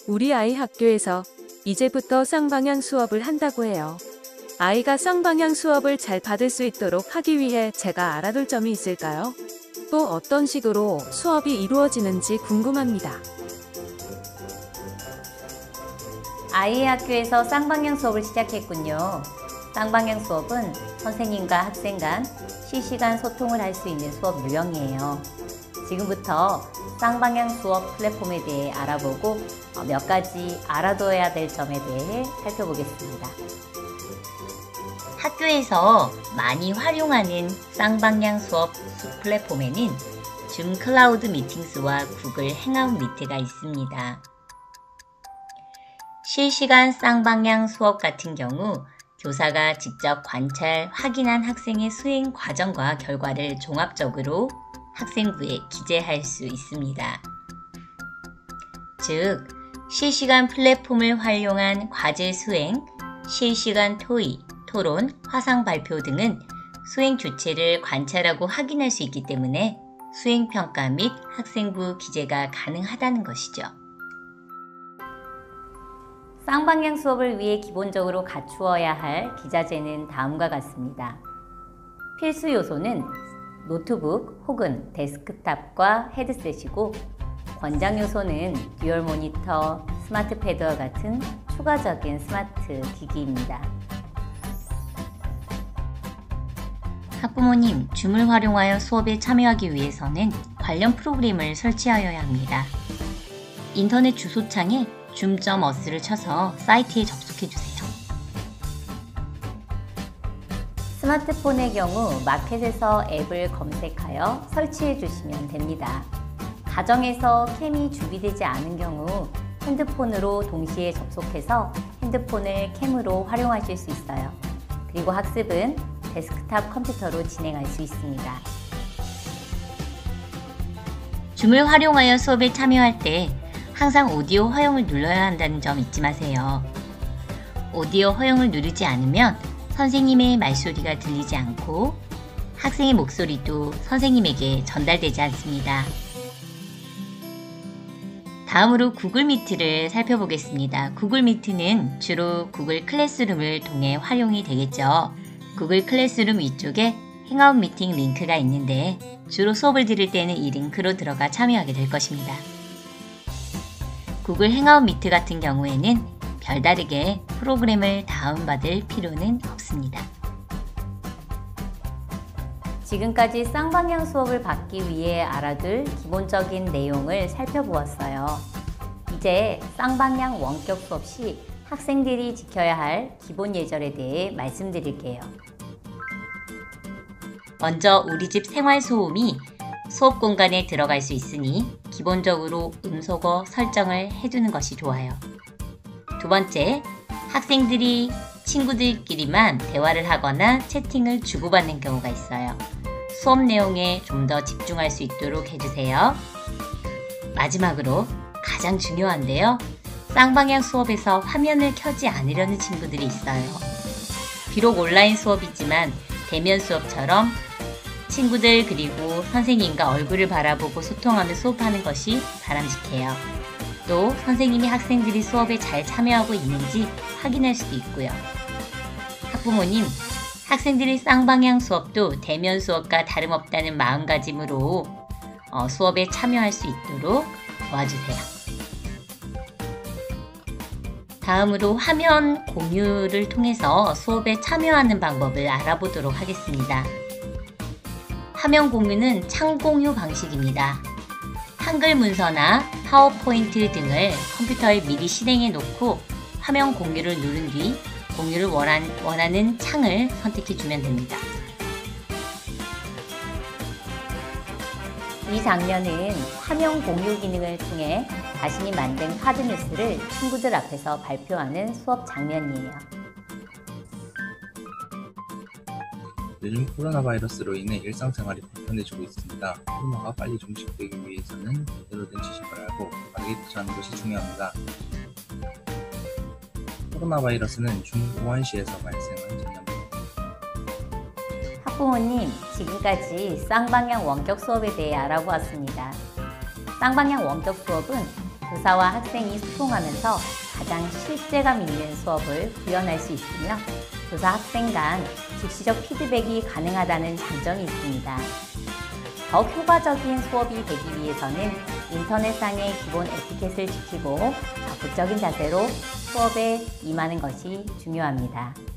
우리 아이 학교에서 이제부터 쌍방향 수업을 한다고 해요. 아이가 쌍방향 수업을 잘 받을 수 있도록 하기 위해 제가 알아둘 점이 있을까요? 또 어떤 식으로 수업이 이루어지는지 궁금합니다. 아이의 학교에서 쌍방향 수업을 시작했군요. 쌍방향 수업은 선생님과 학생 간 실시간 소통을 할 수 있는 수업 유형이에요. 지금부터 쌍방향 수업 플랫폼에 대해 알아보고 몇 가지 알아둬야 될 점에 대해 살펴보겠습니다. 학교에서 많이 활용하는 쌍방향 수업 플랫폼에는 줌 클라우드 미팅스와 구글 행아웃 미트가 있습니다. 실시간 쌍방향 수업 같은 경우 교사가 직접 관찰, 확인한 학생의 수행 과정과 결과를 종합적으로 학생부에 기재할 수 있습니다. 즉, 실시간 플랫폼을 활용한 과제 수행, 실시간 토의, 토론, 화상 발표 등은 수행 주체를 관찰하고 확인할 수 있기 때문에 수행평가 및 학생부 기재가 가능하다는 것이죠. 쌍방향 수업을 위해 기본적으로 갖추어야 할 기자재는 다음과 같습니다. 필수 요소는 노트북 혹은 데스크탑과 헤드셋이고, 권장 요소는 듀얼 모니터, 스마트 패드와 같은 추가적인 스마트 기기입니다. 학부모님, 줌을 활용하여 수업에 참여하기 위해서는 관련 프로그램을 설치하여야 합니다. 인터넷 주소창에 zoom.us를 쳐서 사이트에 접속해주세요. 스마트폰의 경우 마켓에서 앱을 검색하여 설치해 주시면 됩니다. 가정에서 캠이 준비되지 않은 경우 핸드폰으로 동시에 접속해서 핸드폰을 캠으로 활용하실 수 있어요. 그리고 학습은 데스크탑 컴퓨터로 진행할 수 있습니다. 줌을 활용하여 수업에 참여할 때 항상 오디오 허용을 눌러야 한다는 점 잊지 마세요. 오디오 허용을 누르지 않으면 선생님의 말소리가 들리지 않고 학생의 목소리도 선생님에게 전달되지 않습니다. 다음으로 구글 미트를 살펴보겠습니다. 구글 미트는 주로 구글 클래스룸을 통해 활용이 되겠죠. 구글 클래스룸 위쪽에 행아웃 미팅 링크가 있는데 주로 수업을 들을 때는 이 링크로 들어가 참여하게 될 것입니다. 구글 행아웃 미트 같은 경우에는 별다르게 프로그램을 다운받을 필요는 없습니다. 지금까지 쌍방향 수업을 받기 위해 알아둘 기본적인 내용을 살펴보았어요. 이제 쌍방향 원격 수업 시 학생들이 지켜야 할 기본 예절에 대해 말씀드릴게요. 먼저 우리 집 생활소음이 수업 공간에 들어갈 수 있으니 기본적으로 음소거 설정을 해두는 것이 좋아요. 두 번째, 학생들이 친구들끼리만 대화를 하거나 채팅을 주고받는 경우가 있어요. 수업 내용에 좀 더 집중할 수 있도록 해주세요. 마지막으로 가장 중요한데요. 쌍방향 수업에서 화면을 켜지 않으려는 친구들이 있어요. 비록 온라인 수업이지만 대면 수업처럼 친구들 그리고 선생님과 얼굴을 바라보고 소통하며 수업하는 것이 바람직해요. 또 선생님이 학생들이 수업에 잘 참여하고 있는지 확인할 수도 있고요. 학부모님, 학생들이 쌍방향 수업도 대면 수업과 다름없다는 마음가짐으로 수업에 참여할 수 있도록 도와주세요. 다음으로 화면 공유를 통해서 수업에 참여하는 방법을 알아보도록 하겠습니다. 화면 공유는 창 공유 방식입니다. 한글 문서나 파워포인트 등을 컴퓨터에 미리 실행해 놓고 화면 공유를 누른 뒤 공유를 원하는 창을 선택해 주면 됩니다. 이 장면은 화면 공유 기능을 통해 자신이 만든 카드 뉴스를 친구들 앞에서 발표하는 수업 장면이에요. 요즘 코로나 바이러스로 인해 일상생활이 불편해지고 있습니다. 코로나가 빨리 종식되기 위해서는 제대로 된 지식을 알고 빠르게 대처하는 것이 중요합니다. 코로나 바이러스는 중우한시에서 발생한 전염입니다. 학부모님, 지금까지 쌍방향 원격 수업에 대해 알아보았습니다. 쌍방향 원격 수업은 교사와 학생이 소통하면서 가장 실제감 있는 수업을 구현할 수 있으며 교사 학생 간 즉시적 피드백이 가능하다는 장점이 있습니다. 더욱 효과적인 수업이 되기 위해서는 인터넷상의 기본 에티켓을 지키고 적극적인 자세로 수업에 임하는 것이 중요합니다.